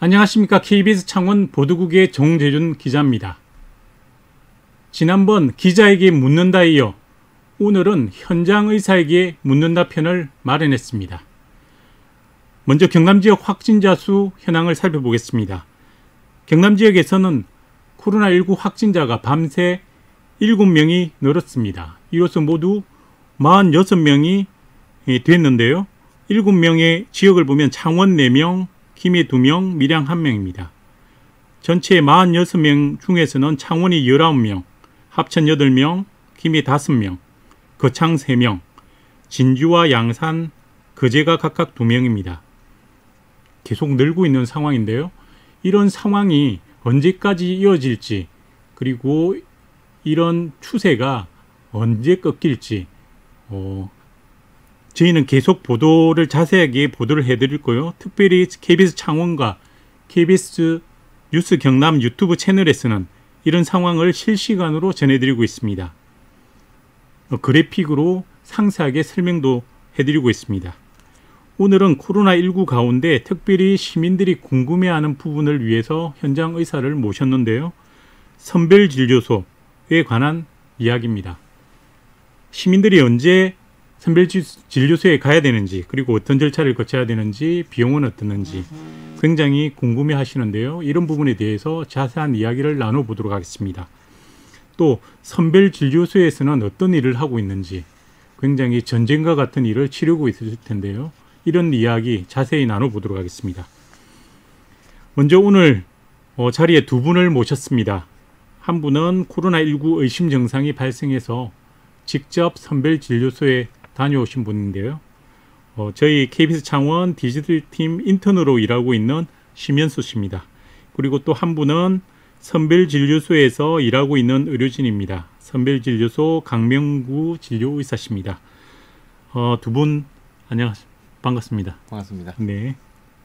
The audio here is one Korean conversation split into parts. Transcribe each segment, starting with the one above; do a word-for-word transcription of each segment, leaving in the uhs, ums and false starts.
안녕하십니까. 케이비에스 창원 보도국의 정재준 기자입니다. 지난번 기자에게 묻는다에 이어 오늘은 현장 의사에게 묻는다 편을 마련했습니다. 먼저 경남 지역 확진자 수 현황을 살펴보겠습니다. 경남 지역에서는 코로나십구 확진자가 밤새 일곱 명이 늘었습니다. 이로써 모두 사십육 명이 됐는데요. 일곱 명의 지역을 보면 창원 네 명, 김해 두 명, 밀양 한 명입니다. 전체 사십육 명 중에서는 창원이 십구 명, 합천 여덟 명, 김해 다섯 명, 거창 세 명, 진주와 양산, 거제가 각각 두 명입니다. 계속 늘고 있는 상황인데요. 이런 상황이 언제까지 이어질지, 그리고 이런 추세가 언제 꺾일지 어, 저희는 계속 보도를 자세하게 보도를 해드릴 거예요. 특별히 케이비에스 창원과 케이비에스 뉴스 경남 유튜브 채널에서는 이런 상황을 실시간으로 전해드리고 있습니다. 어, 그래픽으로 상세하게 설명도 해드리고 있습니다. 오늘은 코로나십구 가운데 특별히 시민들이 궁금해하는 부분을 위해서 현장 의사를 모셨는데요. 선별진료소에 관한 이야기입니다. 시민들이 언제 선별진료소에 가야 되는지, 그리고 어떤 절차를 거쳐야 되는지, 비용은 어떻는지 굉장히 궁금해 하시는데요. 이런 부분에 대해서 자세한 이야기를 나눠보도록 하겠습니다. 또 선별진료소에서는 어떤 일을 하고 있는지, 굉장히 전쟁과 같은 일을 치르고 있을 텐데요. 이런 이야기 자세히 나눠보도록 하겠습니다. 먼저 오늘 어, 자리에 두 분을 모셨습니다. 한 분은 코로나십구 의심 증상이 발생해서 직접 선별진료소에 다녀오신 분인데요. 어, 저희 케이비에스 창원 디지털팀 인턴으로 일하고 있는 심현수 씨입니다. 그리고 또 한 분은 선별진료소에서 일하고 있는 의료진입니다. 선별진료소 강명구 진료의사십니다. 어, 두 분 안녕하십니까. 반갑습니다. 반갑습니다. 네.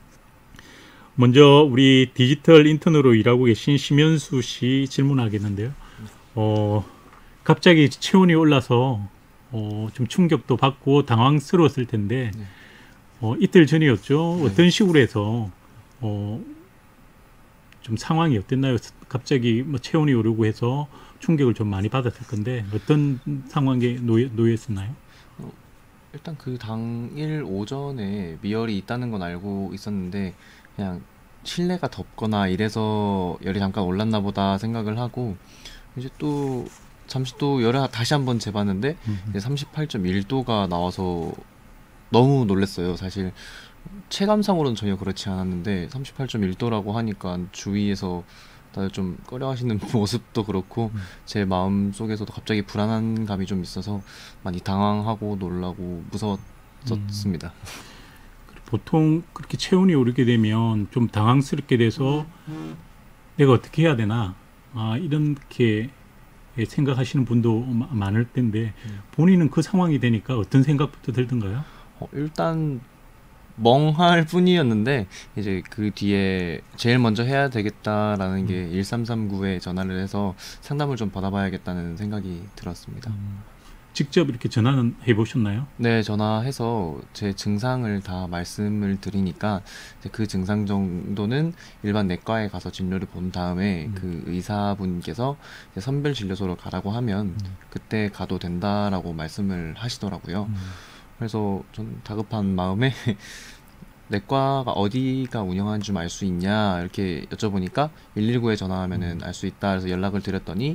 먼저 우리 디지털 인턴으로 일하고 계신 심현수 씨 질문하겠는데요. 어, 갑자기 체온이 올라서 어, 좀 충격도 받고 당황스러웠을 텐데 네. 어, 이틀 전이었죠. 네. 어떤 식으로 해서 어, 좀 상황이 어땠나요? 갑자기 뭐 체온이 오르고 해서 충격을 좀 많이 받았을 건데 어떤 상황에 놓여, 놓였었나요? 어, 일단 그 당일 오전에 미열이 있다는 건 알고 있었는데 그냥 실내가 덥거나 이래서 열이 잠깐 올랐나 보다 생각을 하고 이제 또 잠시 또 열을 다시 한번 재봤는데 이제 삼십팔 점 일 도가 나와서 너무 놀랐어요. 사실 체감상으로는 전혀 그렇지 않았는데 삼십팔 점 일 도라고 하니까 주위에서 다들 좀 꺼려하시는 모습도 그렇고 음. 제 마음 속에서도 갑자기 불안한 감이 좀 있어서 많이 당황하고 놀라고 무서웠습니다. 음. 보통 그렇게 체온이 오르게 되면 좀 당황스럽게 돼서 음. 내가 어떻게 해야 되나 아, 이렇게 생각하시는 분도 많을 텐데 음. 본인은 그 상황이 되니까 어떤 생각부터 들던가요? 어, 일단 멍할 뿐이었는데 이제 그 뒤에 제일 먼저 해야 되겠다라는 게 음. 일삼삼구에 전화를 해서 상담을 좀 받아봐야겠다는 생각이 들었습니다. 음. 직접 이렇게 전화는 해보셨나요? 네, 전화해서 제 증상을 다 말씀을 드리니까 이제 그 증상 정도는 일반 내과에 가서 진료를 본 다음에 음. 그 의사분께서 이제 선별진료소로 가라고 하면 음. 그때 가도 된다라고 말씀을 하시더라고요. 음. 그래서 전 다급한 마음에 내과가 어디가 운영하는지 좀 알 수 있냐 이렇게 여쭤보니까 일일구에 전화하면은 알 수 있다. 그래서 연락을 드렸더니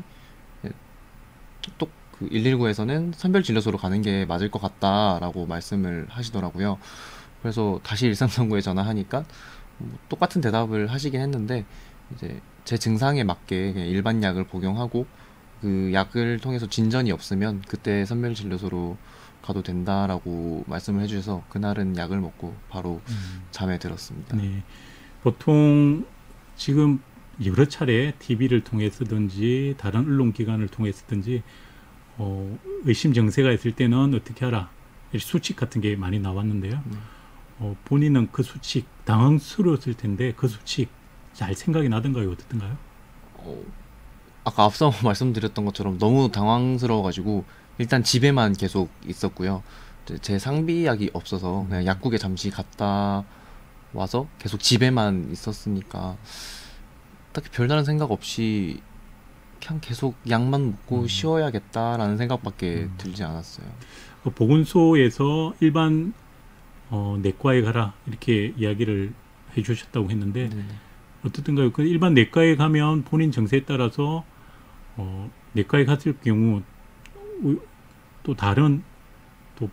또 그 일일구에서는 선별진료소로 가는 게 맞을 것 같다라고 말씀을 하시더라고요. 그래서 다시 일삼삼구에 전화하니까 뭐 똑같은 대답을 하시긴 했는데 이제 제 증상에 맞게 그냥 일반 약을 복용하고 그 약을 통해서 진전이 없으면 그때 선별진료소로 가도 된다라고 말씀을 해주셔서 그날은 약을 먹고 바로 음. 잠에 들었습니다. 네. 보통 지금 여러 차례 티비를 통해서든지 다른 언론기관을 통해서든지 어, 의심 증세가 있을 때는 어떻게 하라 수칙 같은 게 많이 나왔는데요. 네. 어, 본인은 그 수칙 당황스러웠을 텐데 그 수칙 잘 생각이 나던가요? 어떻던가요? 어, 아까 앞서 말씀드렸던 것처럼 너무 당황스러워가지고 일단 집에만 계속 있었고요. 제 상비약이 없어서 그냥 약국에 잠시 갔다 와서 계속 집에만 있었으니까 딱히 별다른 생각 없이 그냥 계속 약만 먹고 음. 쉬어야겠다라는 생각밖에 음. 들지 않았어요. 그 보건소에서 일반 어, 내과에 가라 이렇게 이야기를 해주셨다고 했는데 네네. 어떻든가요? 그 일반 내과에 가면 본인 정세에 따라서 어, 내과에 갔을 경우 우- 또 다른 또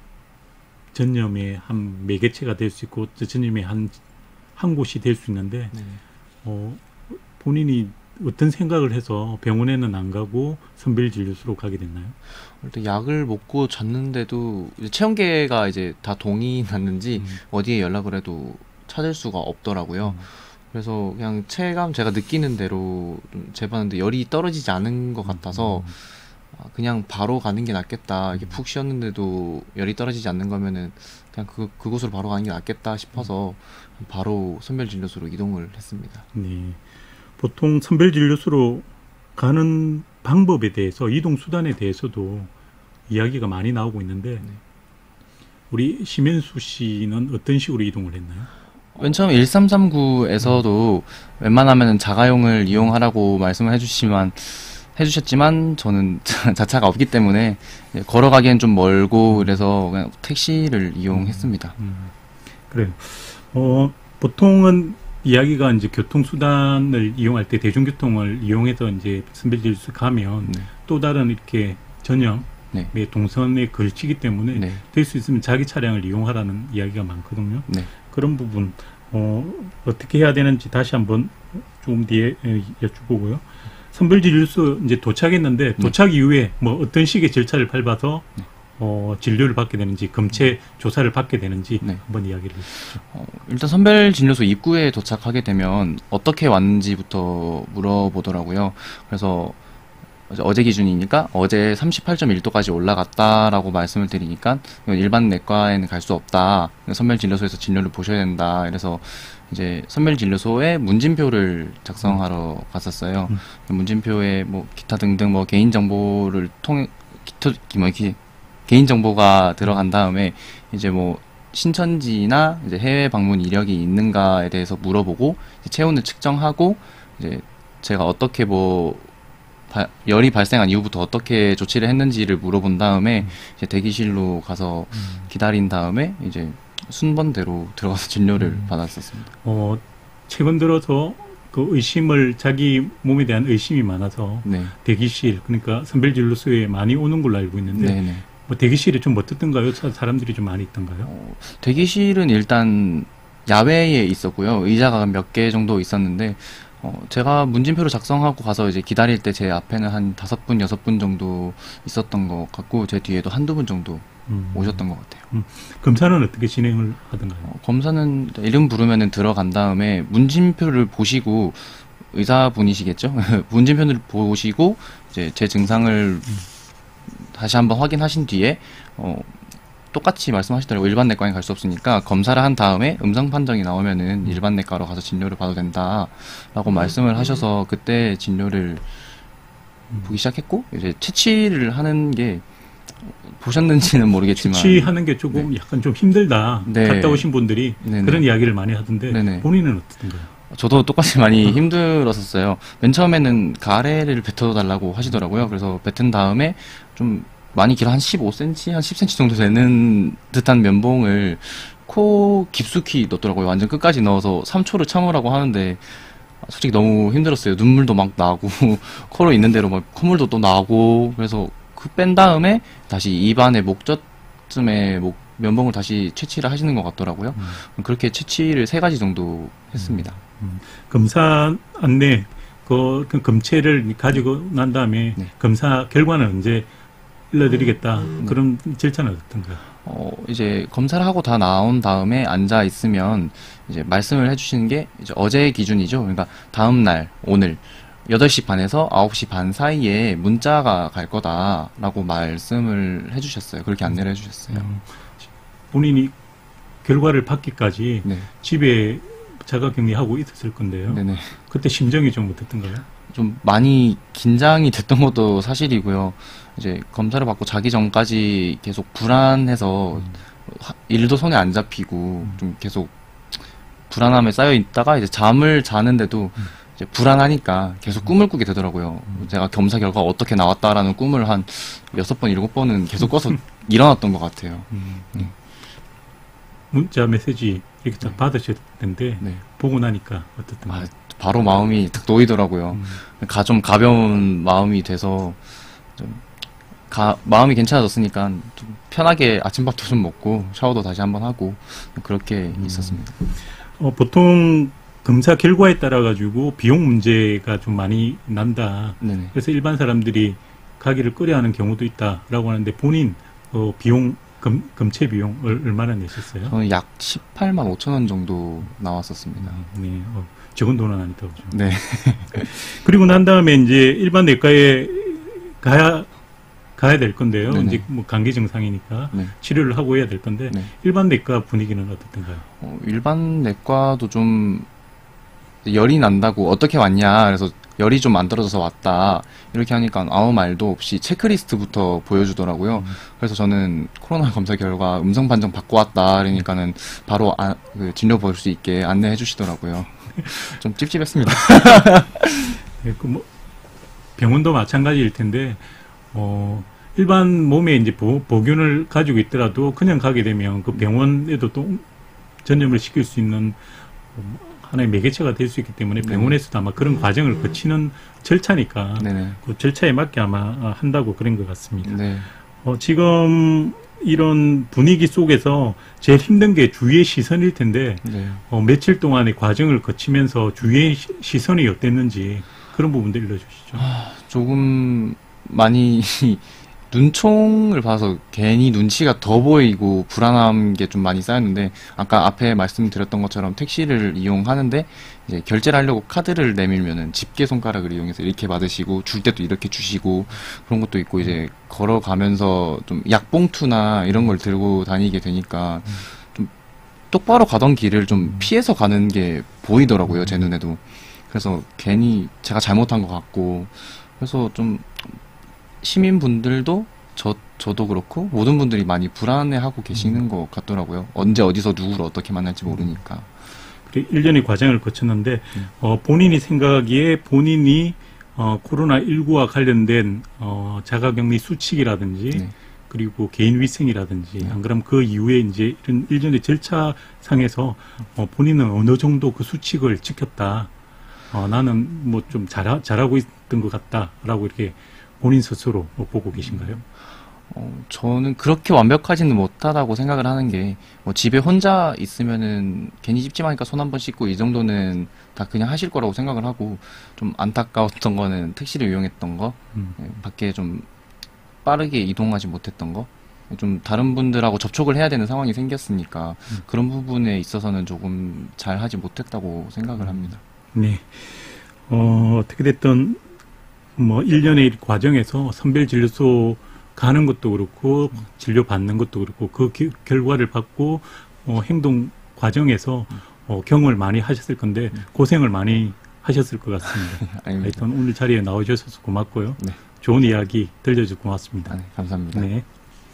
전염의 한 매개체가 될 수 있고 저 전염의 한, 한 곳이 될 수 있는데 네네. 어, 본인이 어떤 생각을 해서 병원에는 안 가고 선별진료소로 가게 됐나요? 일단 약을 먹고 잤는데도 이제 체온계가 이제 다 동이 났는지 음. 어디에 연락을 해도 찾을 수가 없더라고요. 음. 그래서 그냥 체감 제가 느끼는 대로 좀 재봤는데 열이 떨어지지 않은 것 같아서 음. 아, 그냥 바로 가는 게 낫겠다. 이게 음. 푹 쉬었는데도 열이 떨어지지 않는 거면은 그냥 그, 그곳으로 바로 가는 게 낫겠다 싶어서 바로 선별진료소로 이동을 했습니다. 네. 보통 선별진료소로 가는 방법에 대해서 이동 수단에 대해서도 이야기가 많이 나오고 있는데 네. 우리 심현수 씨는 어떤 식으로 이동을 했나요? 맨 처음 일삼삼구에서도 웬만하면 자가용을 이용하라고 말씀을 해주시지만 해주셨지만 저는 자차가 없기 때문에 이제 걸어가기엔 좀 멀고 그래서 그냥 택시를 이용했습니다. 음, 그래요. 어, 보통은 이야기가 이제 교통수단을 이용할 때 대중교통을 이용해서 이제 선별진료소 가면 네. 또 다른 이렇게 전염의 네. 동선에 걸치기 때문에 네. 될 수 있으면 자기 차량을 이용하라는 이야기가 많거든요. 네. 그런 부분 어, 어떻게 해야 되는지 다시 한번 조금 뒤에 에, 여쭤보고요. 선별진료소 이제 도착했는데 도착 이후에 뭐 어떤 식의 절차를 밟아서 네. 어, 진료를 받게 되는지 검체 조사를 받게 되는지 네. 한번 이야기를 해주시죠. 어, 일단 선별진료소 입구에 도착하게 되면 어떻게 왔는지부터 물어보더라고요. 그래서 어제- 어제 기준이니까 어제 삼십팔 점 일 도까지 올라갔다라고 말씀을 드리니까 이건 일반 내과에는 갈 수 없다. 선별진료소에서 진료를 보셔야 된다. 그래서 이제 선별진료소에 문진표를 작성하러 갔었어요. 음. 문진표에 뭐 기타 등등 뭐 개인 정보를 통해 기토 뭐 이렇게 개인 정보가 들어간 다음에 이제 뭐 신천지나 이제 해외 방문 이력이 있는가에 대해서 물어보고 이제 체온을 측정하고 이제 제가 어떻게 뭐 바- 열이 발생한 이후부터 어떻게 조치를 했는지를 물어본 다음에 이제 대기실로 가서 기다린 다음에 이제 순번대로 들어가서 진료를 음. 받았었습니다. 어, 최근 들어서 그 의심을 자기 몸에 대한 의심이 많아서 네, 대기실 그러니까 선별진료소에 많이 오는 걸로 알고 있는데 네, 네. 뭐 대기실에 좀 어떻던가요? 사- 사람들이 좀 많이 있던가요? 어, 대기실은 일단 야외에 있었고요. 의자가 몇 개 정도 있었는데 어, 제가 문진표를 작성하고 가서 이제 기다릴 때 제 앞에는 한 다섯 분, 여섯 분 정도 있었던 것 같고 제 뒤에도 한두 분 정도 음. 오셨던 것 같아요. 검사는 어떻게 진행을 하던가요? 어, 검사는 이름 부르면은 들어간 다음에 문진표를 보시고 의사분이시겠죠? 문진표를 보시고 이제 제 증상을 다시 한번 확인하신 뒤에 어, 똑같이 말씀하시더라고요. 일반 내과에 갈 수 없으니까 검사를 한 다음에 음성 판정이 나오면은 일반 내과로 가서 진료를 봐도 된다라고 말씀을 하셔서 그때 진료를 음. 보기 시작했고 이제 채취를 하는 게 보셨는지는 모르겠지만 취하는 게 조금 약간 좀 힘들다. 네. 갔다 오신 분들이 네네. 그런 이야기를 많이 하던데 네네. 본인은 어떻던가요? 저도 똑같이 많이 힘들었었어요. 맨 처음에는 가래를 뱉어달라고 하시더라고요. 그래서 뱉은 다음에 좀 많이 길어 한 십오 센티미터, 한 십 센티미터 정도 되는 듯한 면봉을 코 깊숙이 넣더라고요. 완전 끝까지 넣어서 삼 초를 참으라고 하는데 솔직히 너무 힘들었어요. 눈물도 막 나고 코로 있는 대로 막 콧물도 또 나고 그래서 그 뺀 다음에 다시 입안의 목젖쯤에 목 면봉을 다시 채취를 하시는 것 같더라고요. 음. 그렇게 채취를 세 가지 정도 했습니다. 검사 안내 그, 그 검체를 가지고 난 다음에 네. 검사 결과는 언제 일러드리겠다. 그런 절차는 어떤가요? 어, 이제 검사를 하고 다 나온 다음에 앉아 있으면 이제 말씀을 해주시는 게 이제 어제 기준이죠. 그러니까 다음 날 오늘 여덟 시 반에서 아홉 시 반 사이에 문자가 갈 거다라고 말씀을 해주셨어요. 그렇게 안내를 해주셨어요. 음, 본인이 결과를 받기까지 네, 집에 자가격리하고 있었을 건데요. 네네. 그때 심정이 좀 어땠던가요? 좀 많이 긴장이 됐던 것도 사실이고요. 이제 검사를 받고 자기 전까지 계속 불안해서 하- 일도 손에 안 잡히고 좀 계속 불안함에 쌓여 있다가 이제 잠을 자는데도 음. 이제 불안하니까 계속 꿈을 꾸게 되더라고요. 음. 제가 검사 결과가 어떻게 나왔다라는 꿈을 한 여섯 번, 일곱 번은 계속 꿔서 일어났던 것 같아요. 음. 네. 문자 메시지 이렇게 딱 네. 받으셨던데 네. 보고 나니까 어떻던가요? 아, 바로 마음이 탁 놓이더라고요. 음. 가, 좀 가벼운 마음이 돼서 좀 가, 마음이 괜찮아졌으니까 좀 편하게 아침밥도 좀 먹고 샤워도 다시 한번 하고 그렇게 음. 있었습니다. 어, 보통 검사 결과에 따라 가지고 비용 문제가 좀 많이 난다. 네네. 그래서 일반 사람들이 가기를 꺼려하는 경우도 있다라고 하는데 본인 어, 비용 검, 검체 비용 얼, 얼마나 내셨어요? 저는 약 십팔만 오천 원 정도 나왔었습니다. 네, 어, 적은 돈은 아니다 그죠. 네. 그리고 난 다음에 이제 일반 내과에 가야 가야 될 건데요. 네네. 이제 뭐 감기 증상이니까 네. 치료를 하고 해야 될 건데 네. 일반 내과 분위기는 어떻던가요? 어, 일반 내과도 좀 열이 난다고 어떻게 왔냐 그래서 열이 좀 안 떨어져서 왔다 이렇게 하니까 아무 말도 없이 체크리스트부터 보여주더라고요. 음. 그래서 저는 코로나 검사 결과 음성 판정 받고 왔다 그러니까는 바로 아, 그 진료 볼 수 있게 안내해 주시더라고요. 좀 찝찝했습니다. 예, 그 뭐 병원도 마찬가지일 텐데 어 일반 몸에 이제 보, 보균을 가지고 있더라도 그냥 가게 되면 그 병원에도 또 전염을 시킬 수 있는 하나의 매개체가 될 수 있기 때문에 병원에서도 아마 그런 과정을 거치는 절차니까 네네. 그 절차에 맞게 아마 한다고 그런 것 같습니다. 네. 어, 지금 이런 분위기 속에서 제일 힘든 게 주위의 시선일 텐데 네. 어, 며칠 동안의 과정을 거치면서 주위의 시, 시선이 어땠는지 그런 부분들 일러주시죠. 조금 많이 눈총을 봐서 괜히 눈치가 더 보이고 불안한 게 좀 많이 쌓였는데 아까 앞에 말씀드렸던 것처럼 택시를 이용하는데 이제 결제를 하려고 카드를 내밀면은 집게 손가락을 이용해서 이렇게 받으시고 줄 때도 이렇게 주시고 그런 것도 있고 이제 걸어가면서 좀 약봉투나 이런 걸 들고 다니게 되니까 좀 똑바로 가던 길을 좀 피해서 가는 게 보이더라고요, 제 눈에도. 그래서 괜히 제가 잘못한 것 같고 그래서 좀 시민분들도 저, 저도 그렇고 모든 분들이 많이 불안해하고 계시는 것 같더라고요. 언제 어디서 누구를 어떻게 만날지 모르니까. 그리고 일련의 과정을 거쳤는데 음. 어, 본인이 생각하기에 본인이 어, 코로나십구와 관련된 어, 자가격리 수칙이라든지 네. 그리고 개인위생이라든지 네. 안 그러면 그 이후에 이제 이런 일련의 절차상에서 어, 본인은 어느 정도 그 수칙을 지켰다. 어, 나는 뭐 좀 잘, 잘하고 있던 것 같다라고 이렇게 본인 스스로 보고 계신가요? 어, 저는 그렇게 완벽하지는 못하다고 생각을 하는 게, 뭐 집에 혼자 있으면은 괜히 찝찝하니까 손 한번 씻고 이 정도는 다 그냥 하실 거라고 생각을 하고, 좀 안타까웠던 거는 택시를 이용했던 거, 음. 예, 밖에 좀 빠르게 이동하지 못했던 거, 좀 다른 분들하고 접촉을 해야 되는 상황이 생겼으니까, 음. 그런 부분에 있어서는 조금 잘 하지 못했다고 생각을 합니다. 네. 어, 어떻게 됐든 뭐 일련의 과정에서 선별진료소 가는 것도 그렇고 진료 받는 것도 그렇고 그 기, 결과를 받고 어, 행동 과정에서 어, 경험을 많이 하셨을 건데 고생을 많이 하셨을 것 같습니다. 아닙니다. 하여튼 오늘 자리에 나오셔서 고맙고요. 네. 좋은 이야기 들려줘서 고맙습니다. 아, 네, 감사합니다. 네.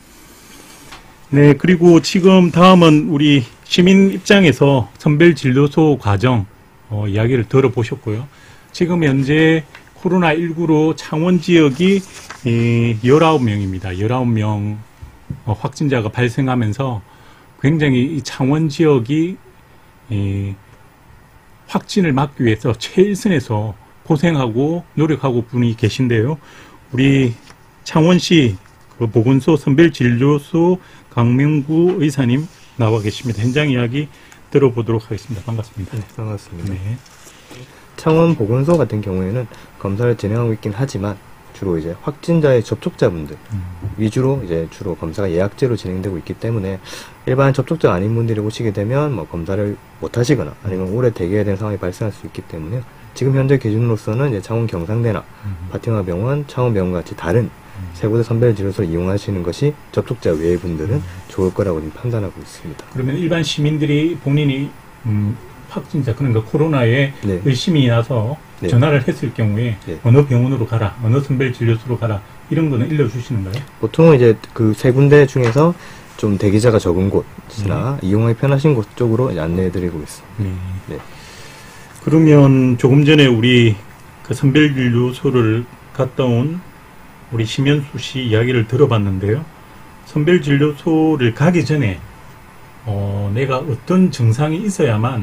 네, 그리고 지금 다음은 우리 시민 입장에서 선별진료소 과정 어, 이야기를 들어보셨고요. 지금 현재 코로나십구로 창원 지역이 이, 열아홉 명입니다. 열아홉 명 어, 확진자가 발생하면서 굉장히 이 창원 지역이 이, 확진을 막기 위해서 최일선에서 고생하고 노력하고 분이 계신데요. 우리 창원시 그 보건소 선별진료소 강명구 의사님 나와 계십니다. 현장 이야기 들어보도록 하겠습니다. 반갑습니다. 네, 반갑습니다. 네. 창원 보건소 같은 경우에는 검사를 진행하고 있긴 하지만 주로 이제 확진자의 접촉자분들 음. 위주로 이제 주로 검사가 예약제로 진행되고 있기 때문에 일반 접촉자 아닌 분들이 오시게 되면 뭐 검사를 못 하시거나 아니면 오래 대기해야 되는 상황이 발생할 수 있기 때문에 지금 현재 기준으로서는 이제 창원 경상대나 음. 파팅화병원, 창원병원 같이 다른 세 곳의 선별진료소를 이용하시는 것이 접촉자 외의 분들은 좋을 거라고 판단하고 있습니다. 그러면 일반 시민들이 본인이 음, 확진자 그러니까 코로나에 네. 의심이 나서 네. 전화를 했을 경우에 네. 어느 병원으로 가라, 어느 선별진료소로 가라 이런 거는 일러주시는가요? 보통은 이제 그 세 군데 중에서 좀 대기자가 적은 곳이나 네. 이용하기 편하신 곳 쪽으로 안내해드리고 있습니다. 네. 네. 그러면 조금 전에 우리 그 선별진료소를 갔다 온 우리 심현수 씨 이야기를 들어봤는데요. 선별진료소를 가기 전에 어, 내가 어떤 증상이 있어야만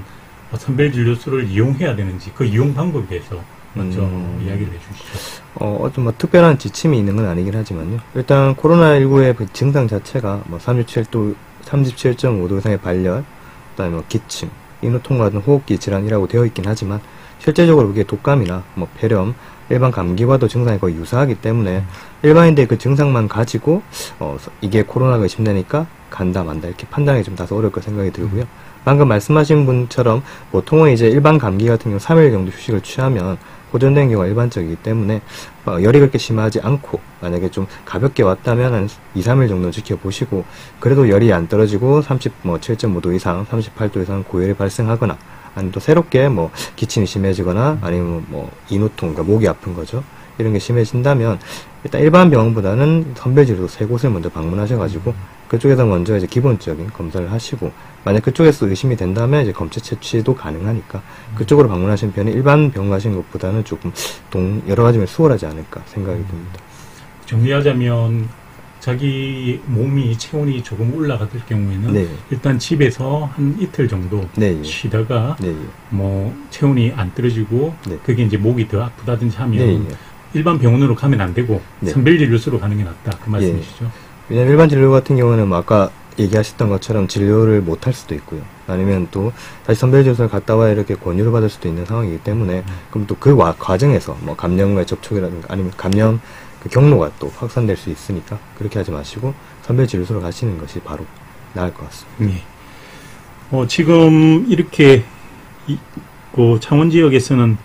선별진료소를 이용해야 되는지 그 이용 방법에 대해서 먼저 음. 이야기를 해주시죠. 어, 어떤 뭐 특별한 지침이 있는 건 아니긴 하지만요. 일단 코로나십구의 그 증상 자체가 뭐 삼십칠 도, 삼십칠 점 오 도 이상의 발열, 그다음에 뭐 기침, 인후통과 같은 호흡기 질환이라고 되어 있긴 하지만 실제적으로 그게 독감이나 뭐 폐렴, 일반 감기와도 증상이 거의 유사하기 때문에 음. 일반인들이 그 증상만 가지고 어, 이게 코로나가 의심되니까 간다 만다 이렇게 판단하기 좀 다소 어려울 거 생각이 들고요. 음. 방금 말씀하신 분처럼 보통은 이제 일반 감기 같은 경우 삼 일 정도 휴식을 취하면 호전되는 경우가 일반적이기 때문에 어, 열이 그렇게 심하지 않고 만약에 좀 가볍게 왔다면 한 이, 삼 일 정도 지켜보시고 그래도 열이 안 떨어지고 삼십칠 점 오 도 이상, 삼십팔 도 이상 고열이 발생하거나 아니면 또 새롭게 뭐 기침이 심해지거나 아니면 뭐 인후통, 그러니까 목이 아픈 거죠. 이런 게 심해진다면 일단 일반 병원보다는 선별진료소 세 곳을 먼저 방문하셔가지고 그쪽에서 먼저 이제 기본적인 검사를 하시고 만약 그쪽에서 의심이 된다면 이제 검체 채취도 가능하니까 그쪽으로 방문하시는 편이 일반 병원 가시는 것보다는 조금 동 여러 가지 면에 수월하지 않을까 생각이 듭니다. 정리하자면 자기 몸이 체온이 조금 올라갔을 경우에는 네. 일단 집에서 한 이틀 정도 네. 쉬다가 네. 뭐 체온이 안 떨어지고 네. 그게 이제 목이 더 아프다든지 하면 네. 일반 병원으로 가면 안 되고 네. 선별진료소로 가는 게 낫다 그 말씀이시죠? 왜냐면 일반 진료 같은 경우는 뭐 아까 얘기하셨던 것처럼 진료를 못 할 수도 있고요. 아니면 또 다시 선별진료소를 갔다 와야 이렇게 권유를 받을 수도 있는 상황이기 때문에 음. 그럼 또 그 과정에서 뭐 감염과의 접촉이라든가 아니면 감염 그 경로가 또 확산될 수 있으니까 그렇게 하지 마시고 선별진료소로 가시는 것이 바로 나을 것 같습니다. 네. 어, 지금 이렇게 이, 그 창원 지역에서는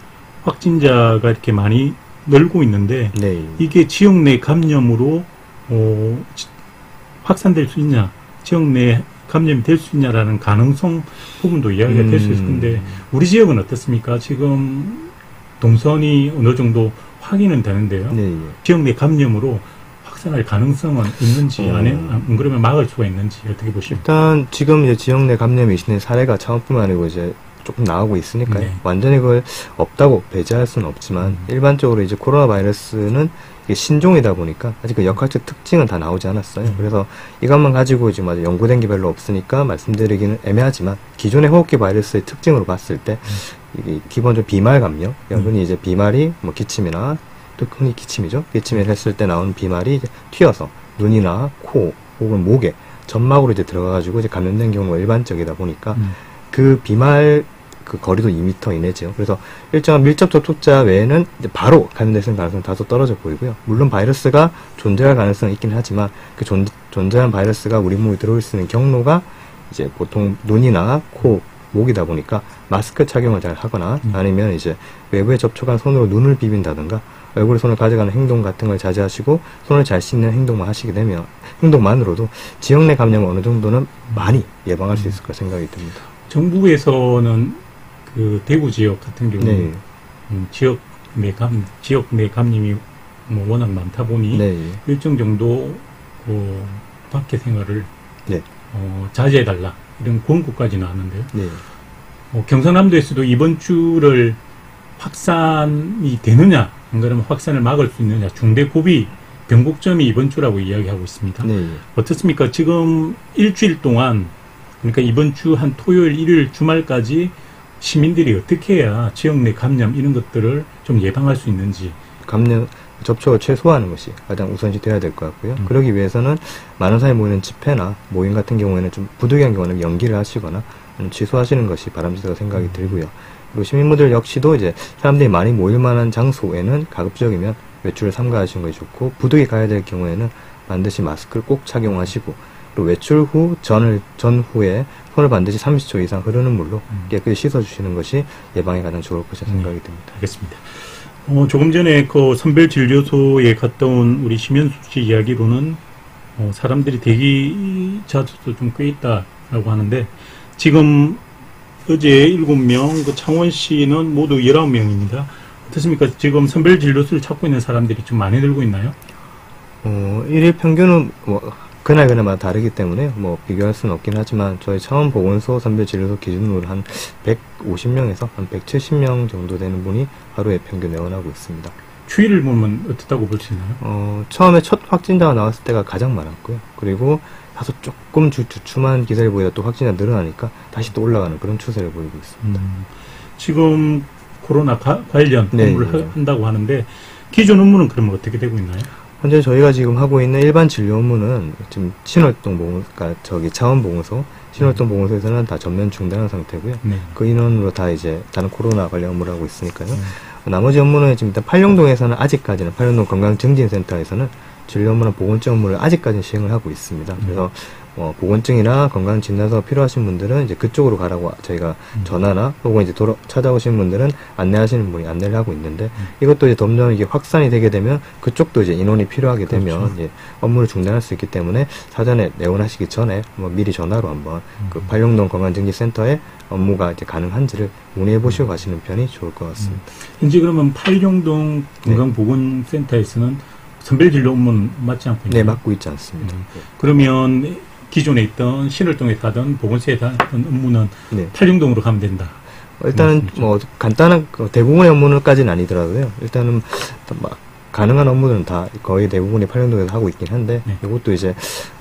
확진자가 이렇게 많이 늘고 있는데 네. 이게 지역 내 감염으로 어, 지- 확산될 수 있냐, 지역 내 감염이 될 수 있냐라는 가능성 부분도 이야기가 될 수 있을 텐데 음. 우리 지역은 어떻습니까? 지금 동선이 어느 정도 확인은 되는데요. 네. 지역 내 감염으로 확산할 가능성은 있는지 어. 아니, 안 그러면 막을 수가 있는지 어떻게 보십니까? 일단 지금 이제 지역 내 감염이 있는 사례가 창원뿐만 아니고 이제 조금 나오고 있으니까요. 네. 완전히 그걸 없다고 배제할 수는 없지만 음. 일반적으로 이제 코로나 바이러스는 이게 신종이다 보니까 아직 그 역학적 특징은 다 나오지 않았어요. 음. 그래서 이것만 가지고 지금 아직 연구된 게 별로 없으니까 말씀드리기는 애매하지만 기존의 호흡기 바이러스의 특징으로 봤을 때 이게 기본적으로 비말 감염, 여러분이 이제 비말이 뭐 기침이나 또 흔히 기침이죠. 기침을 했을 때 나오는 비말이 이제 튀어서 눈이나 코 혹은 목에 점막으로 이제 들어가가지고 이제 감염된 경우가 일반적이다 보니까 음. 그 비말 그 거리도 이 미터 이내죠. 그래서 일정한 밀접 접촉자 외에는 이제 바로 감염될 수 있는 가능성은 다소 떨어져 보이고요. 물론 바이러스가 존재할 가능성은 있긴 하지만 그 존, 존재한 바이러스가 우리 몸에 들어올 수 있는 경로가 이제 보통 눈이나 코, 목이다 보니까 마스크 착용을 잘 하거나 음. 아니면 이제 외부에 접촉한 손으로 눈을 비빈다든가 얼굴에 손을 가져가는 행동 같은 걸 자제하시고 손을 잘 씻는 행동만 하시게 되면 행동만으로도 지역 내 감염을 어느 정도는 많이 예방할 수 있을 거 생각이 듭니다. 정부에서는 그 대구 지역 같은 경우 네. 음, 지역 내 감 지역 내 감염이 뭐 워낙 많다 보니 네. 일정 정도 그 밖에 생활을 네. 어, 자제해달라 이런 권고까지 나왔는데요. 네. 어, 경상남도에서도 이번 주를 확산이 되느냐, 안 그러면 확산을 막을 수 있느냐, 중대 고비 변곡점이 이번 주라고 이야기하고 있습니다. 네. 어떻습니까? 지금 일주일 동안, 그러니까 이번 주 한 토요일, 일요일 주말까지 시민들이 어떻게 해야 지역 내 감염 이런 것들을 좀 예방할 수 있는지. 감염 접촉을 최소화하는 것이 가장 우선시 돼야 될 것 같고요. 음. 그러기 위해서는 많은 사람이 모이는 집회나 모임 같은 경우에는 좀 부득이한 경우는 연기를 하시거나 아니면 취소하시는 것이 바람직하다고 생각이 음. 들고요. 그리고 시민분들 역시도 이제 사람들이 많이 모일 만한 장소에는 가급적이면 외출을 삼가하시는 것이 좋고 부득이 가야 될 경우에는 반드시 마스크를 꼭 착용하시고 또 외출 후 전을 전후에 손을 반드시 삼십 초 이상 흐르는 물로 음. 깨끗이 씻어주시는 것이 예방에 가장 좋을 것이라 생각이 듭니다. 알겠습니다. 어, 조금 전에 그 선별진료소에 갔다 온 우리 심현수 씨 이야기로는 어, 사람들이 대기자 수도 좀 꽤 있다라고 하는데 지금 어제 일곱 명, 그 창원시는 모두 열아홉 명입니다. 어떻습니까? 지금 선별진료소를 찾고 있는 사람들이 좀 많이 늘고 있나요? 어, 일일 평균은 뭐 그날 그날마다 다르기 때문에 뭐 비교할 수는 없긴 하지만 저희 차원보건소 선별진료소 기준으로 한 백오십 명에서 한 백칠십 명 정도 되는 분이 하루에 평균 내원하고 있습니다. 추이를 보면 어떻다고 볼 수 있나요? 어, 처음에 첫 확진자가 나왔을 때가 가장 많았고요. 그리고 다소 조금 주, 주춤한 기세를 보이다 또 확진자 늘어나니까 다시 또 올라가는 그런 추세를 보이고 있습니다. 음, 지금 코로나 가, 관련 네, 업무를 네. 하, 한다고 하는데 기존 업무는 그러면 어떻게 되고 있나요? 현재 저희가 지금 하고 있는 일반 진료 업무는 지금 신월동 보건, 그러니까 저기 차원보건소, 신월동 보건소에서는 다 전면 중단한 상태고요. 네. 그 인원으로 다 이제 다른 코로나 관련 업무를 하고 있으니까요. 음. 나머지 업무는 지금 일단 팔룡동에서는 아직까지는 팔룡동 건강증진센터에서는 진료 업무나 보건증 업무를 아직까지는 시행을 하고 있습니다. 음. 그래서 어, 보건증이나 건강진단서 필요하신 분들은 이제 그쪽으로 가라고 저희가 음. 전화나 혹은 이제 돌아, 찾아오시는 분들은 안내하시는 분이 안내를 하고 있는데 음. 이것도 이제 점점 이게 확산이 되게 되면 그쪽도 이제 인원이 필요하게 되면 그렇죠. 이제 업무를 중단할 수 있기 때문에 사전에 내원하시기 전에 뭐 미리 전화로 한번 음. 그 팔룡동 건강증진센터에 업무가 이제 가능한지를 문의해 보시고 가시는 편이 좋을 것 같습니다. 현재 그러면 팔룡동 건강보건센터에서는 선별진료 업무는 맞지 않고 네, 있나요? 맡고 있지 않습니다. 음. 그러면 기존에 있던 신월동에 가던 보건소에 가던 업무는 네. 팔룡동으로 가면 된다. 어, 일단은 맞습니다. 뭐 간단한 그 대부분의 업무는까지는 아니더라도요. 일단은 막 가능한 업무들은 다 거의 대부분이 팔룡동에서 하고 있긴 한데 네. 이것도 이제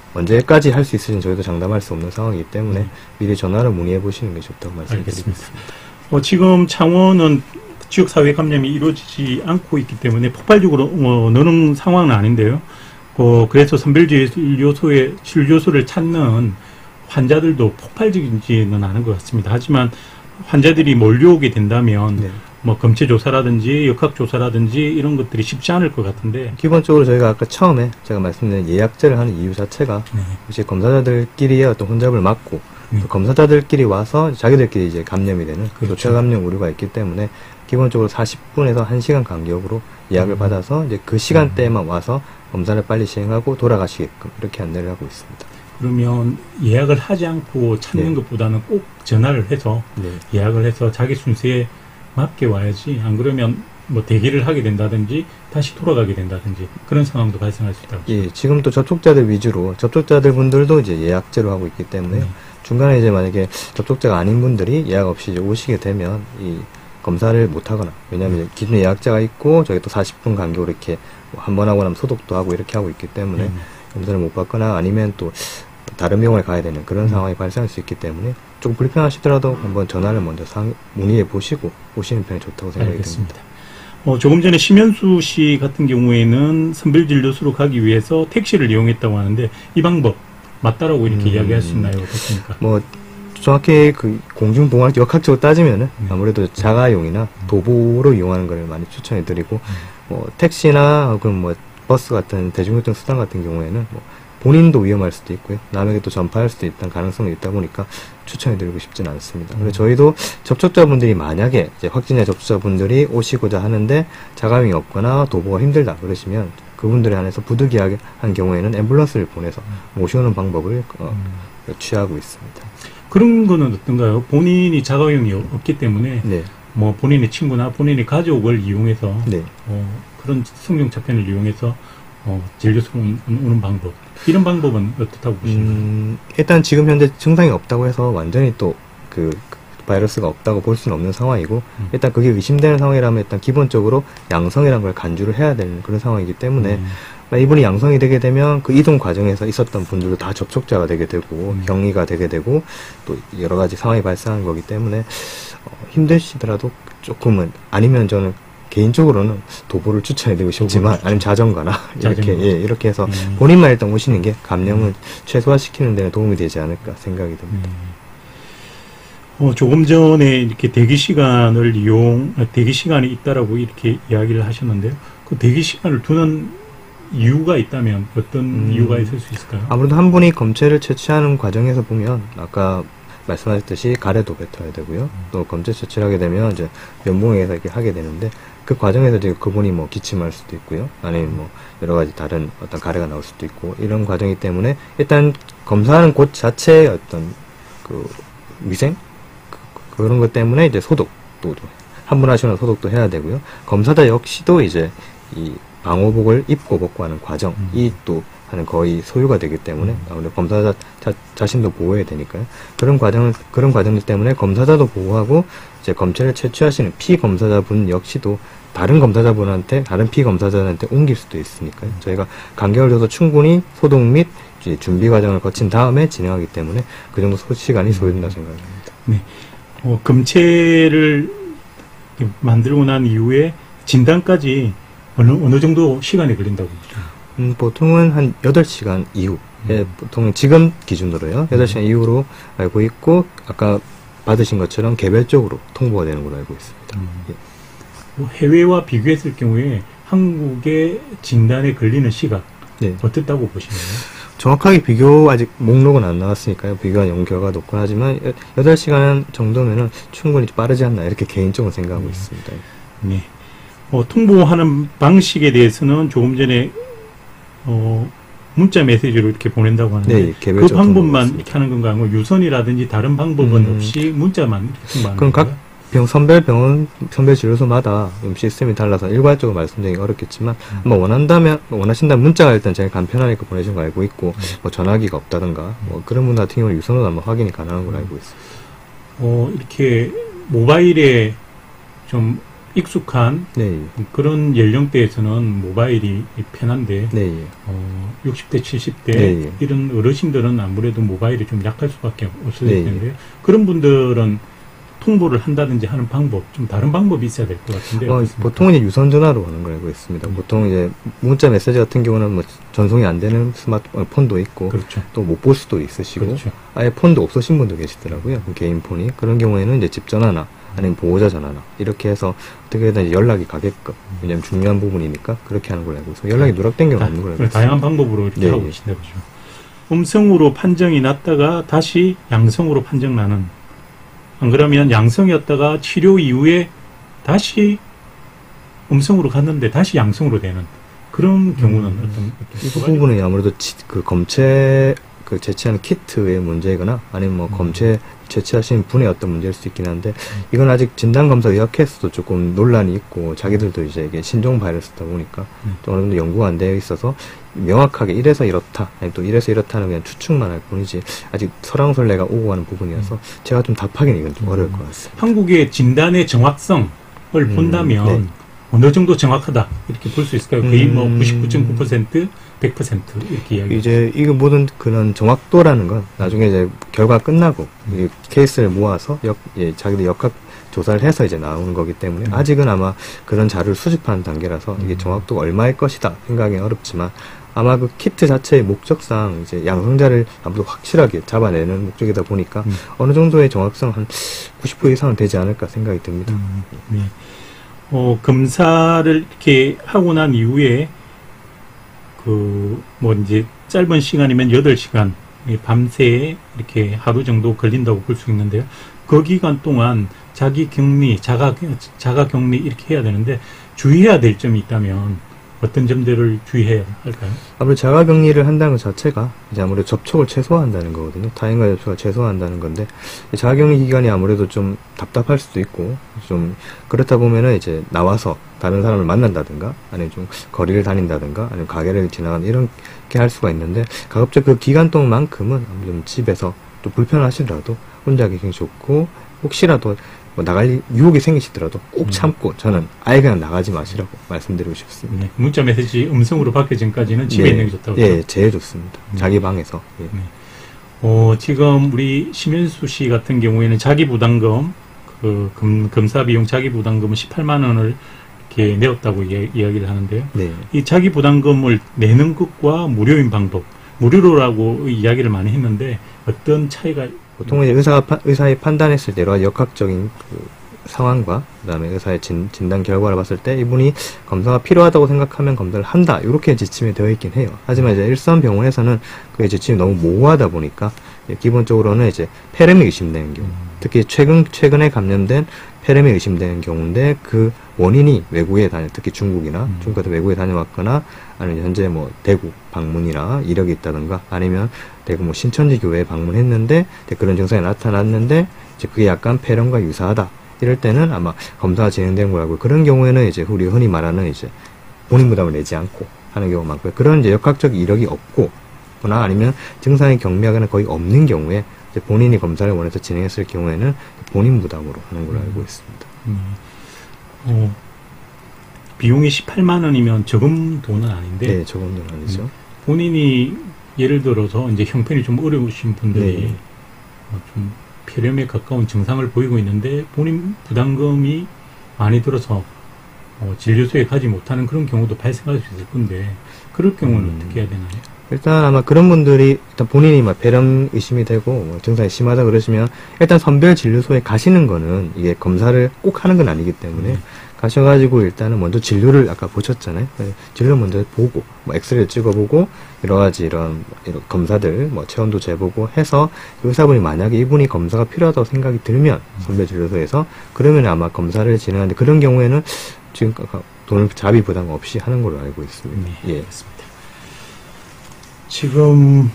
언제까지 할 수 있을지는 저희도 장담할 수 없는 상황이기 때문에 네. 미리 전화를 문의해 보시는 게 좋다고 말씀드리겠습니다. 알겠습니다. 어, 지금 창원은 지역사회 감염이 이루어지지 않고 있기 때문에 폭발적으로 어, 느는 상황은 아닌데요. 어, 그래서 선별진료소에 진료소를 찾는 환자들도 폭발적이지는 않은 것 같습니다. 하지만 환자들이 몰려오게 된다면 네. 뭐 검체 조사라든지 역학 조사라든지 이런 것들이 쉽지 않을 것 같은데. 기본적으로 저희가 아까 처음에 제가 말씀드린 예약제를 하는 이유 자체가 네. 이제 검사자들끼리의 어떤 혼잡을 막고 네. 또 검사자들끼리 와서 자기들끼리 이제 감염이 되는 그렇죠. 교차 감염 우려가 있기 때문에 기본적으로 사십 분에서 한 시간 간격으로 예약을 음. 받아서 이제 그 시간대에만 와서 검사를 빨리 시행하고 돌아가시게끔 이렇게 안내를 하고 있습니다. 그러면 예약을 하지 않고 찾는 네. 것보다는 꼭 전화를 해서 네. 예약을 해서 자기 순서에 맞게 와야지. 안 그러면 뭐 대기를 하게 된다든지 다시 돌아가게 된다든지 그런 상황도 발생할 수 있다고. 예, 지금 또 접촉자들 위주로 접촉자들 분들도 이제 예약제로 하고 있기 때문에 네. 중간에 이제 만약에 접촉자가 아닌 분들이 예약 없이 이제 오시게 되면 이 검사를 못 하거나 왜냐하면 이제 기존 예약자가 있고 저기 또 사십 분 간격으로 이렇게 한 번 하고 나면 소독도 하고 이렇게 하고 있기 때문에 음. 검사를 못 받거나 아니면 또 다른 병원에 가야 되는 그런 음. 상황이 발생할 수 있기 때문에 조금 불편하시더라도 한번 전화를 먼저 상, 문의해 보시고 오시는 편이 좋다고 생각이 알겠습니다. 듭니다. 어, 조금 전에 심현수 씨 같은 경우에는 선별진료소로 가기 위해서 택시를 이용했다고 하는데 이 방법 맞다라고 이렇게 음. 이야기할 수 있나요? 어떻습니까? 뭐 정확히 그 공중보건 역학적으로 따지면은 네. 아무래도 자가용이나 도보로 이용하는 걸 많이 추천해 드리고 뭐 택시나 혹은 뭐 버스 같은 대중교통 수단 같은 경우에는 뭐 본인도 위험할 수도 있고요. 남에게 또 전파할 수도 있다는 가능성이 있다 보니까 추천해드리고 싶지는 않습니다. 음. 그래서 저희도 접촉자분들이 만약에 이제 확진자 접촉자분들이 오시고자 하는데 자가용이 없거나 도보가 힘들다 그러시면 그분들에 한해서 부득이하게 한 경우에는 앰뷸런스를 보내서 모셔오는 방법을 어, 음. 취하고 있습니다. 그런 거는 어떤가요? 본인이 자가용이 없기 때문에 네, 뭐 본인의 친구나 본인의 가족을 이용해서 네. 어, 그런 성경차편을 이용해서 어, 진료소로 오는 방법 이런 방법은 어떻다고 보십니까? 음, 일단 지금 현재 증상이 없다고 해서 완전히 또 그 바이러스가 없다고 볼 수는 없는 상황이고 음. 일단 그게 의심되는 상황이라면 일단 기본적으로 양성이라는 걸 간주를 해야 되는 그런 상황이기 때문에 음. 이분이 양성이 되게 되면 그 이동 과정에서 있었던 분들도 다 접촉자가 되게 되고 음. 격리가 되게 되고 또 여러 가지 상황이 발생하는 거기 때문에 어, 힘드시더라도 조금은 아니면 저는 개인적으로는 도보를 추천해드리고 싶지만 도보를 아니면 자전거나 이렇게 자전거. 예 이렇게 해서 음. 본인만 일단 오시는 게 감염을 최소화시키는 데는 도움이 되지 않을까 생각이 듭니다. 음. 어, 조금 전에 이렇게 대기 시간을 이용, 아, 대기 시간이 있다라고 이렇게 이야기를 하셨는데요. 그 대기 시간을 두는 이유가 있다면 어떤 음. 이유가 있을 수 있을까요? 아무래도 한 분이 검체를 채취하는 과정에서 보면 아까 말씀하셨듯이 가래도 뱉어야 되고요. 또 검체 채취를 하게 되면 이제 면봉에서 이렇게 하게 되는데 그 과정에서 이제 그분이 뭐 기침할 수도 있고요. 아니면 뭐 여러 가지 다른 어떤 가래가 나올 수도 있고 이런 과정이기 때문에 일단 검사하는 곳 자체의 어떤 그 위생 그, 그런 것 때문에 이제 소독도 한 분 하시는 소독도 해야 되고요. 검사자 역시도 이제 이 방호복을 입고 벗고 하는 과정이 또 하는 거의 소유가 되기 때문에 아무래도 검사자 자, 자신도 보호해야 되니까요. 그런 과정을 그런 과정들 때문에 검사자도 보호하고 이제 검체를 채취하시는 피검사자분 역시도 다른 검사자분한테 다른 피검사자한테 옮길 수도 있으니까요. 저희가 간격을 줘서 충분히 소독 및 이제 준비 과정을 거친 다음에 진행하기 때문에 그 정도 소 시간이 소요된다 생각합니다. 네. 어, 검체를 만들고 난 이후에 진단까지 어느 어느 정도 시간이 걸린다고 보죠? 음, 보통은 한 여덟 시간 이후, 예, 보통 지금 기준으로요, 여덟 시간 이후로 알고 있고, 아까 받으신 것처럼 개별적으로 통보가 되는 걸로 알고 있습니다. 음. 예. 뭐 해외와 비교했을 경우에 한국의 진단에 걸리는 시간, 네. 어떻다고 보시나요? 정확하게 비교, 아직 목록은 안 나왔으니까요, 비교한 연구 결과가 높긴 하지만, 여덟 시간 정도면은 충분히 빠르지 않나, 이렇게 개인적으로 생각하고 음. 있습니다. 네. 어, 통보하는 방식에 대해서는 조금 전에 어, 문자 메시지로 이렇게 보낸다고 하는데 네, 그 개별적으로 방법만 통보가 이렇게 하는 건가 하고 유선이라든지 다른 방법은 음. 없이 문자만 이렇게 통보하는 그럼 각 건가요? 병, 선별 병원, 선별 진료소마다 좀 시스템이 달라서 일괄적으로 말씀드리기 어렵겠지만, 음. 뭐 원한다면, 원하신다면 문자가 일단 제일 간편하니까 보내신 거 알고 있고, 음. 뭐 전화기가 없다든가, 뭐 그런 분 같은 경우는 유선으로 한번 확인이 가능한 걸로 알고 있습니다. 어, 이렇게 모바일에 좀 익숙한 네, 그런 연령대에서는 모바일이 편한데 네, 어, 육십 대, 칠십 대 네. 이런 어르신들은 아무래도 모바일이 좀 약할 수밖에 없을 네. 텐데요. 그런 분들은 통보를 한다든지 하는 방법, 좀 다른 방법이 있어야 될 것 같은데 어, 어떻습니까? 보통은 이제 유선 전화로 하는 걸 알고 있습니다. 음. 보통 이제 문자 메시지 같은 경우는 뭐 전송이 안 되는 스마트폰도 있고, 그렇죠. 또 못 볼 수도 있으시고, 그렇죠. 아예 폰도 없으신 분도 계시더라고요. 개인 폰이. 그런 경우에는 이제 집 전화나 아니면 보호자 전화나 이렇게 해서 어떻게든 연락이 가게끔, 왜냐면 중요한 부분이니까 그렇게 하는 걸로 알고 있어요. 연락이 누락된 경우는 없는 걸로 알고 있습니다. 다양한 방법으로 이렇게 네, 하고 예. 계신다 보죠. 음성으로 판정이 났다가 다시 양성으로 판정 나는, 안 그러면 양성이었다가 치료 이후에 다시 음성으로 갔는데 다시 양성으로 되는 그런 경우는 음. 어떤, 어떤 이 부분은 아무래도 치, 그 검체 그 제치하는 키트의 문제거나 아니면 뭐 음. 검체 제치하시는 분의 어떤 문제일 수 있긴 한데, 이건 아직 진단검사 의학회에서도 조금 논란이 있고, 자기들도 이제 이게 신종 바이러스다 보니까 음. 좀 어느 정도 연구가 안 되어 있어서 명확하게 이래서 이렇다, 아니 또 이래서 이렇다는 그냥 추측만 할 뿐이지 아직 설왕설래가 오고 가는 부분이어서 음. 제가 좀 답하기는 이건 좀 음. 어려울 것 같습니다. 한국의 진단의 정확성을 음, 본다면 네. 어느 정도 정확하다 이렇게 볼 수 있을까요? 거의 뭐 음. 구십구 점 구 퍼센트, 백 퍼센트 이렇게 이야기. 이제 이거 모든 그런 정확도라는 건 나중에 이제 결과 끝나고 이 케이스를 모아서 역, 예, 자기들 역학 조사를 해서 이제 나오는 거기 때문에 음. 아직은 아마 그런 자료를 수집하는 단계라서 이게 음. 정확도가 얼마일 것이다 생각이 어렵지만, 아마 그 키트 자체의 목적상 이제 양성자를 아무래도 확실하게 잡아내는 목적이다 보니까 음. 어느 정도의 정확성 한 구십 퍼센트 이상은 되지 않을까 생각이 듭니다. 음, 네. 어, 검사를 이렇게 하고 난 이후에 그 뭐 이제 짧은 시간이면 여덟 시간 밤새 이렇게 하루 정도 걸린다고 볼 수 있는데요. 그 기간 동안 자기 격리, 자가 자가 격리 이렇게 해야 되는데 주의해야 될 점이 있다면 어떤 점들을 주의해야 할까요? 아무래도 자가격리를 한다는 것 자체가 이제 아무래도 접촉을 최소화한다는 거거든요. 타인과의 접촉을 최소화한다는 건데, 자가격리 기간이 아무래도 좀 답답할 수도 있고, 좀 그렇다 보면은 이제 나와서 다른 사람을 만난다든가, 아니면 좀 거리를 다닌다든가, 아니면 가게를 지나가는 이렇게 할 수가 있는데, 가급적 그 기간 동안만큼은 좀 집에서 또 불편하시더라도 혼자 계시는 게 좋고, 혹시라도 뭐 나갈 유혹이 생기시더라도 꼭 음. 참고, 저는 아예 그냥 나가지 마시라고 말씀드리고 싶습니다. 네. 문자 메시지 음성으로 받기 전까지는 집에 예, 있는 게 좋다고. 예, 제일 좋습니다. 음. 자기 방에서. 예. 네. 어, 지금 우리 심현수 씨 같은 경우에는 자기 부담금, 그 검, 검사 비용 자기 부담금은 십팔만 원을 이렇게 내었다고 이야, 이야기를 하는데요. 네. 이 자기 부담금을 내는 것과 무료인 방법, 무료로라고 이야기를 많이 했는데 어떤 차이가? 보통 이제 의사가 파- 의사의 판단했을 때 여러 가지 역학적인 그 상황과 그다음에 의사의 진, 진단 결과를 봤을 때 이분이 검사가 필요하다고 생각하면 검사를 한다, 이렇게 지침이 되어 있긴 해요. 하지만 이제 일선 병원에서는 그게 지침이 너무 모호하다 보니까 기본적으로는 이제 폐렴이 의심되는 경우, 특히 최근 최근에 감염된 폐렴이 의심되는 경우인데 그 원인이 외국에 다녀, 특히 중국이나 음. 중국 같은 외국에 다녀왔거나 아니면 현재 뭐 대구 방문이나 이력이 있다든가 아니면 대구 뭐 신천지 교회에 방문했는데 그런 증상이 나타났는데 이제 그게 약간 폐렴과 유사하다, 이럴 때는 아마 검사가 진행되는 걸 알고, 그런 경우에는 이제 우리 흔히 말하는 이제 본인 부담을 내지 않고 하는 경우가 많고요. 그런 이제 역학적 이력이 없고, 거나 아니면 증상이 경미하거나 거의 없는 경우에 이제 본인이 검사를 원해서 진행했을 경우에는 본인 부담으로 하는 걸로 알고 있습니다. 음. 어, 비용이 십팔만 원이면 적은 돈은 아닌데. 네, 적은 돈은 아니죠. 음, 본인이 예를 들어서 이제 형편이 좀 어려우신 분들이 네. 어, 좀 폐렴에 가까운 증상을 보이고 있는데 본인 부담금이 많이 들어서 어, 진료소에 가지 못하는 그런 경우도 발생할 수 있을 건데 그럴 경우는 음. 어떻게 해야 되나요? 일단 아마 그런 분들이 일단 본인이 막 폐렴 의심이 되고 뭐 증상이 심하다 그러시면 일단 선별 진료소에 가시는 거는 이게 검사를 꼭 하는 건 아니기 때문에 음. 가셔가지고 일단은 먼저 진료를 아까 보셨잖아요. 네, 진료 먼저 보고 뭐 엑스레이 찍어보고 여러 가지 이런, 이런 검사들 뭐 체온도 재보고 해서 의사분이 만약에 이분이 검사가 필요하다고 생각이 들면 선별 진료소에서 그러면 아마 검사를 진행하는데 그런 경우에는 지금 돈을 자비 부담 없이 하는 걸로 알고 있습니다. 네, 예. 알겠습니다. 지금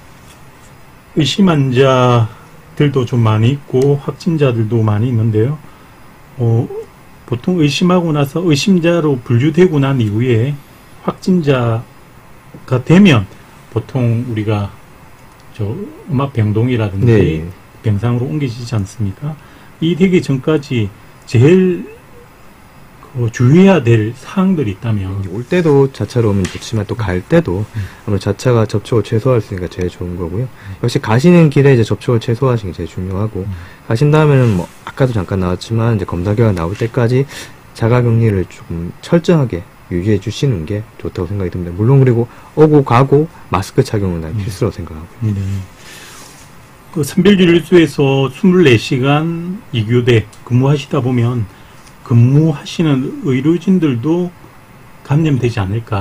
의심 환자들도 좀 많이 있고 확진자들도 많이 있는데요. 어, 보통 의심하고 나서 의심자로 분류되고 난 이후에 확진자가 되면 보통 우리가 저 음압 병동이라든지 네. 병상으로 옮겨지지 않습니까? 이 되기 전까지 제일 그 주의해야 될 사항들이 있다면 올 때도 자차로 오면 좋지만 또 갈 때도 음. 아무래도 자차가 접촉을 최소화할 수 있으니까 제일 좋은 거고요. 역시 가시는 길에 이제 접촉을 최소화하시는 게 제일 중요하고 음. 가신 다음에는 뭐 아까도 잠깐 나왔지만 이제 검사 결과 나올 때까지 자가격리를 조금 철저하게 유지해 주시는 게 좋다고 생각이 듭니다. 물론 그리고 오고 가고 마스크 착용은 난 음. 필수라고 생각하고요. 네. 그 선별진료소에서 이십사 시간 이 교대 근무하시다 보면 근무하시는 의료진들도 감염되지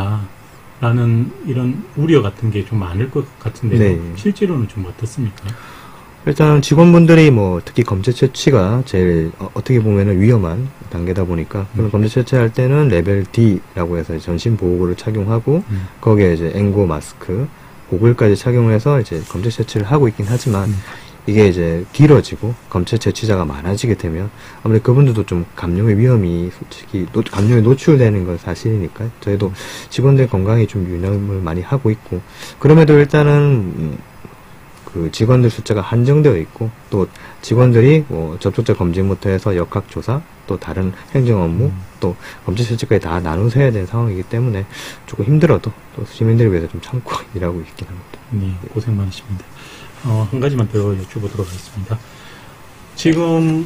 않을까라는 이런 우려 같은 게 좀 많을 것 같은데 네. 실제로는 좀 어떻습니까? 일단 직원분들이 뭐 특히 검체 채취가 제일 어, 어떻게 보면은 위험한 단계다 보니까 그런 음. 검체 채취할 때는 레벨 D라고 해서 전신 보호구를 착용하고 음. 거기에 이제 앵고 마스크 고글까지 착용해서 이제 검체 채취를 하고 있긴 하지만 음. 이게 이제 길어지고 검체 채취자가 많아지게 되면 아무래도 그분들도 좀 감염의 위험이 솔직히 노, 감염에 노출되는 건 사실이니까 저희도 직원들 건강에 좀 유념을 많이 하고 있고 그럼에도 일단은 음, 그 직원들 숫자가 한정되어 있고 또 직원들이 뭐 접촉자 검진부터 해서 역학조사 또 다른 행정 업무 음. 또 검체 채취까지 다 나눠서 해야 되는 상황이기 때문에 조금 힘들어도 또 시민들을 위해서 좀 참고 일하고 있긴 합니다. 네, 고생 많으십니다. 어, 한 가지만 더 여쭤보도록 하겠습니다. 지금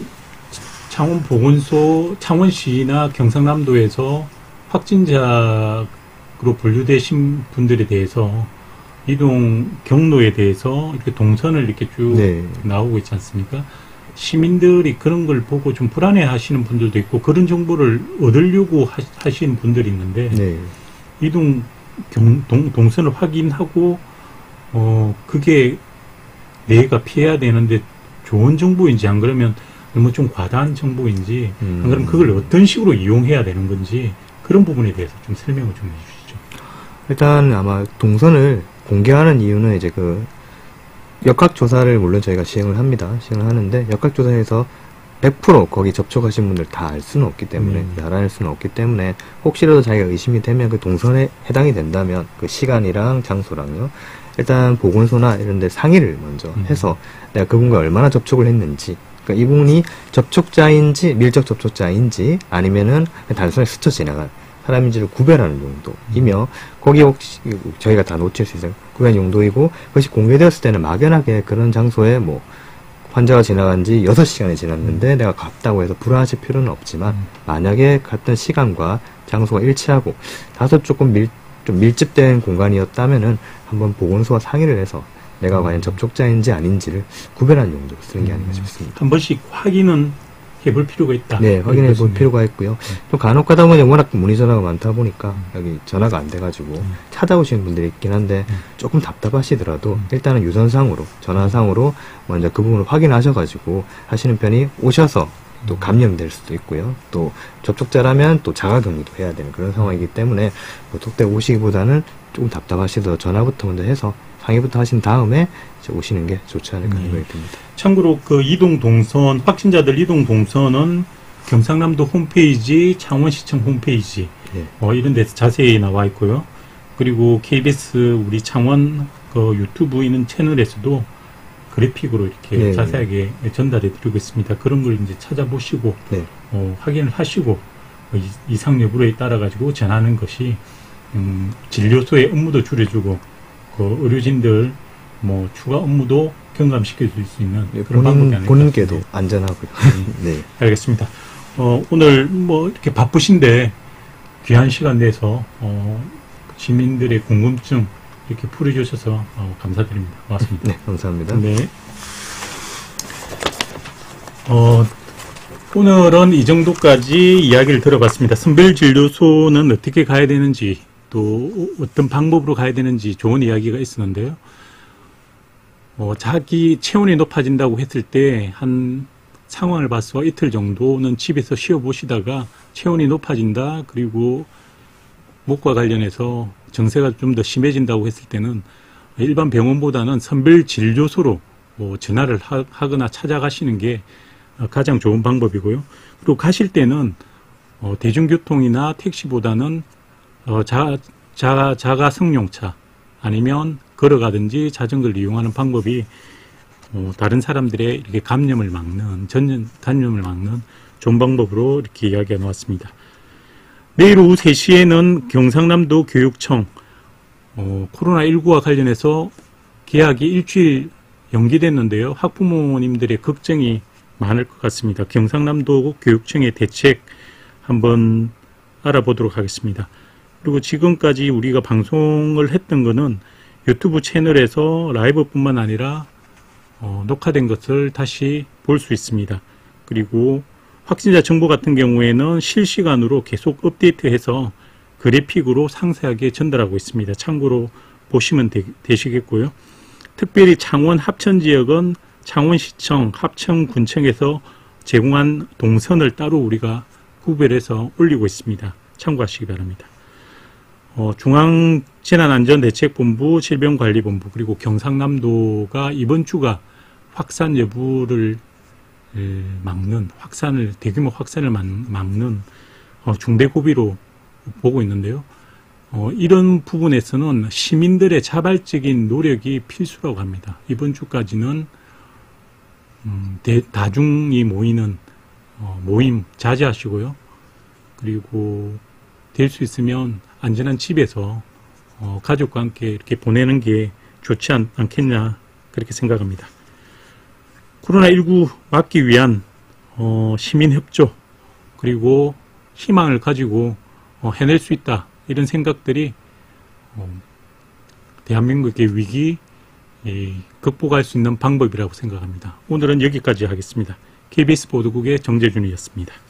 창원보건소, 창원시나 경상남도에서 확진자로 분류되신 분들에 대해서 이동 경로에 대해서 이렇게 동선을 이렇게 쭉 네. 나오고 있지 않습니까? 시민들이 그런 걸 보고 좀 불안해 하시는 분들도 있고 그런 정보를 얻으려고 하, 하시는 분들이 있는데 네. 이동 경, 동, 동선을 확인하고 어 그게 내가 피해야 되는데 좋은 정보인지 안 그러면 너무 좀 과다한 정보인지 음. 안 그러면 그걸 어떤 식으로 이용해야 되는 건지 그런 부분에 대해서 좀 설명을 좀 해주시죠. 일단 아마 동선을 공개하는 이유는 이제 그 역학조사를 물론 저희가 시행을 합니다. 시행을 하는데 역학조사에서 백 퍼센트 거기 접촉하신 분들 다 알 수는 없기 때문에 음. 알아낼 수는 없기 때문에 혹시라도 자기가 의심이 되면 그 동선에 해당이 된다면 그 시간이랑 장소랑요 일단 보건소나 이런 데 상의를 먼저 음. 해서 내가 그분과 얼마나 접촉을 했는지 그러니까 이분이 접촉자인지 밀접 접촉자인지 아니면은 단순히 스쳐 지나간 사람인지를 구별하는 용도이며 거기 혹시 저희가 다 놓칠 수 있어요. 구별 용도이고 그것이 공개되었을 때는 막연하게 그런 장소에 뭐 환자가 지나간 지 여섯 시간이 지났는데 음. 내가 갔다고 해서 불안하실 필요는 없지만 음. 만약에 갔던 시간과 장소가 일치하고 다소 조금 밀, 좀 밀집된 공간이었다면은 한번 보건소와 상의를 해서 내가 음. 과연 접촉자인지 아닌지를 구별하는 용도로 쓰는 게 아닌가 싶습니다. 한 번씩 확인은 해볼 필요가 있다. 네, 확인해 볼 필요가 있고요. 네. 또 간혹 가다 보니 워낙 문의 전화가 많다 보니까 음. 여기 전화가 안 돼가지고 음. 찾아오시는 분들이 있긴 한데 음. 조금 답답하시더라도 음. 일단은 유선상으로 전화상으로 먼저 그 부분을 확인하셔가지고 하시는 편이 오셔서 또 감염될 수도 있고요. 또 접촉자라면 또 자가격리도 해야 되는 그런 상황이기 때문에 보톡대 오시기보다는 조금 답답하시더라도 전화부터 먼저 해서 상의부터 하신 다음에 이제 오시는 게 좋지 않을까 생각이 네. 듭니다. 참고로 그 이동 동선, 확진자들 이동 동선은 경상남도 홈페이지, 창원시청 홈페이지, 네. 어, 이런 데서 자세히 나와 있고요. 그리고 케이비에스 우리 창원 그 유튜브 있는 채널에서도 그래픽으로 이렇게 네. 자세하게 전달해 드리고 있습니다. 그런 걸 이제 찾아보시고 네. 어, 확인을 하시고 어, 이- 이상 여부에 따라 가지고 전하는 것이 음, 진료소의 업무도 줄여주고 그 의료진들 뭐 추가 업무도 경감시켜 줄 수 있는 네, 그런 방법이 본인, 아닐까 본인께도 싶습니다. 안전하고요. 네. 알겠습니다. 어, 오늘 뭐 이렇게 바쁘신데 귀한 시간 내서 어, 시민들의 궁금증 이렇게 풀어주셔서 어, 감사드립니다. 고맙습니다. 네, 감사합니다. 네. 어, 오늘은 이 정도까지 이야기를 들어봤습니다. 선별진료소는 어떻게 가야 되는지, 또 어떤 방법으로 가야 되는지 좋은 이야기가 있었는데요. 어, 자기 체온이 높아진다고 했을 때 한 상황을 봐서 이틀 정도는 집에서 쉬어보시다가 체온이 높아진다, 그리고 목과 관련해서 증세가 좀 더 심해진다고 했을 때는 일반 병원보다는 선별진료소로 뭐 전화를 하, 하거나 찾아가시는 게 가장 좋은 방법이고요. 그리고 가실 때는 어, 대중교통이나 택시보다는 어, 자, 자, 자가 승용차 아니면 걸어가든지 자전거를 이용하는 방법이 어, 다른 사람들의 이렇게 감염을 막는, 전염, 감염을 막는 좋은 방법으로 이렇게 이야기가 나왔습니다. 내일 오후 세 시에는 경상남도 교육청 어, 코로나십구와 관련해서 개학이 일주일 연기됐는데요. 학부모님들의 걱정이 많을 것 같습니다. 경상남도 교육청의 대책 한번 알아보도록 하겠습니다. 그리고 지금까지 우리가 방송을 했던 거는 유튜브 채널에서 라이브뿐만 아니라 어, 녹화된 것을 다시 볼 수 있습니다. 그리고 확진자 정보 같은 경우에는 실시간으로 계속 업데이트해서 그래픽으로 상세하게 전달하고 있습니다. 참고로 보시면 되, 되시겠고요. 특별히 창원 합천지역은 창원시청, 합천군청에서 제공한 동선을 따로 우리가 구별해서 올리고 있습니다. 참고하시기 바랍니다. 어, 중앙재난안전대책본부, 질병관리본부, 그리고 경상남도가 이번 주가 확산 여부를 에, 막는, 확산을, 대규모 확산을 막, 막는 어, 중대 고비로 보고 있는데요. 어, 이런 부분에서는 시민들의 자발적인 노력이 필수라고 합니다. 이번 주까지는 음, 대, 다중이 모이는 어, 모임 자제하시고요. 그리고 될 수 있으면 안전한 집에서 어, 가족과 함께 이렇게 보내는 게 좋지 않, 않겠냐 그렇게 생각합니다. 코로나십구 막기 위한 어, 시민협조 그리고 희망을 가지고 어, 해낼 수 있다 이런 생각들이 어, 대한민국의 위기 이, 극복할 수 있는 방법이라고 생각합니다. 오늘은 여기까지 하겠습니다. 케이비에스 보도국의 정재준이었습니다.